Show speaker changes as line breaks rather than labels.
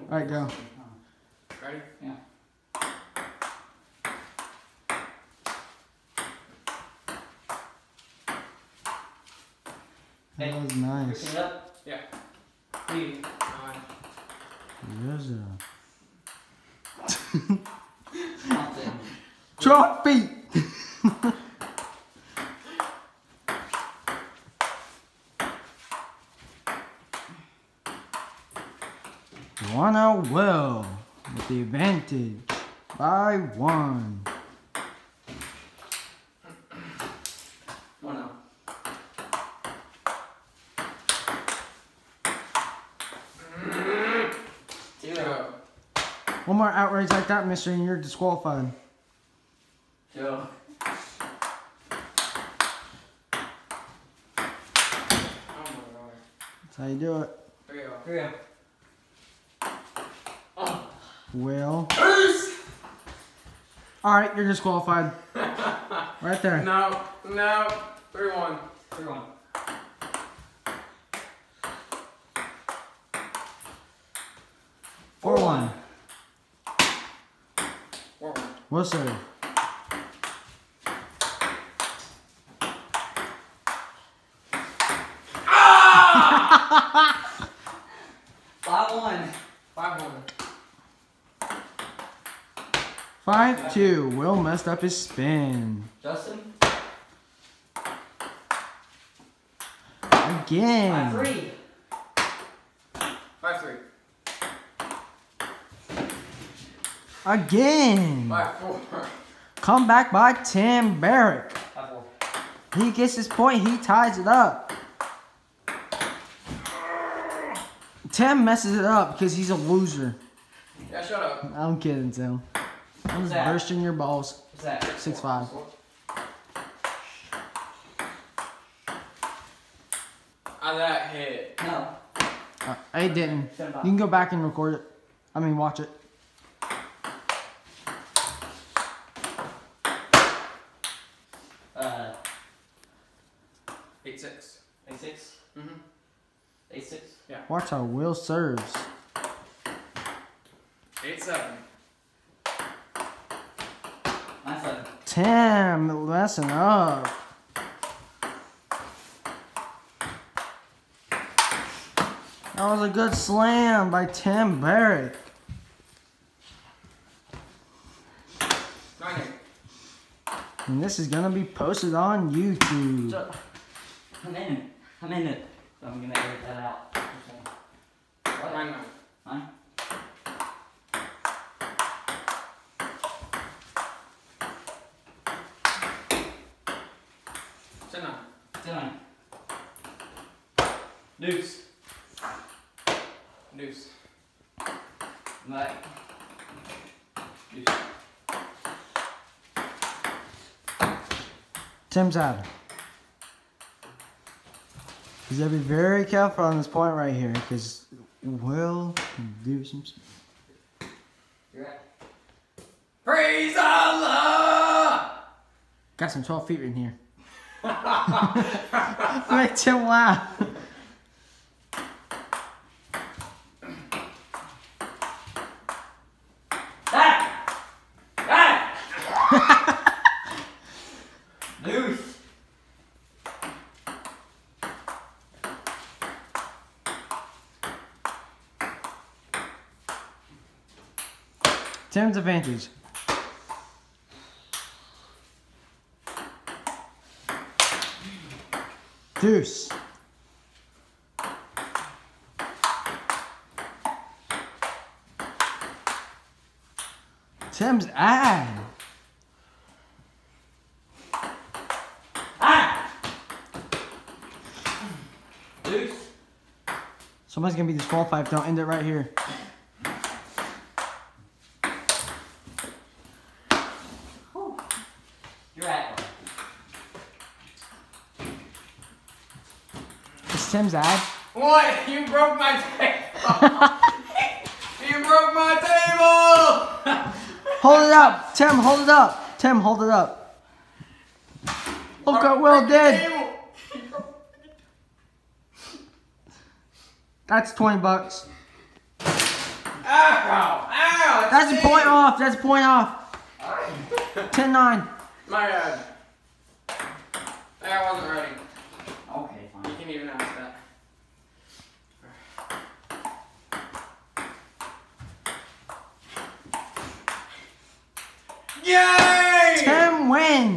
Alright, go.
Ready?
Yeah.
That was nice.
Pick it up.
Yeah.
3,
9.
Yes,
nothing.
Trophy! Juana Will with the advantage by 1.
1-0.
Go.
One more outrage like that, mister, and you're disqualified.
2.
Oh my god.
That's how you do it.
3-0.
3. Oh.
Will.
Peace!
Alright, you're disqualified. Right there.
No. 3-1.
3-1.
Four one.
4-1.
Will serve.
Ah!
5-1.
5-1.
5-2. Will messed up his spin.
Justin.
Again.
5-3.
5-3.
Again.
5-4.
Come back by Tim Barrett.
5-4.
He gets his point. He ties it up. Tim messes it up because he's a loser.
Yeah, shut up.
I'm kidding, Tim. I'm just
that?
bursting your balls.
What's that?
6-5.
That hit.
No.
I didn't. You
7-5.
can go back and record it. I mean, watch it.
Uh,
8-6.
8-6.
Mm-hmm.
8-6.
Watch how Will serves.
8-7.
9-7.
Tim messing up. That was a good slam by Tim Barrett.
9-8.
And this is going to be posted on YouTube.
I'm in it. I'm in it. So I'm gonna edit that out. What?
9-9.
9?
Ten 9.
10. Deuce.
Deuce.
Like. Deuce.
Tim's out. He's got to be very careful on this point right here because Will can do some.
You're right.
Praise Allah!
Got some 12 feet in here. Make Tim laugh.
Ah! Ah! Deuce.
Tim's advantage. Deuce. Tim's ad.
Ah! Deuce.
Somebody's gonna be disqualified if they don't end it right here.
You're at.
It's Tim's ad.
What? You broke my table! You broke my table!
Hold it up. Tim, hold it up. Tim, hold it up. Look what Will did. That's $20.
Ow! Ow!
That's a point off. That's a point off. 10-9.
My bad. I wasn't ready.
Okay,
You
fine.
can even ask that. Yay!
Tim wins.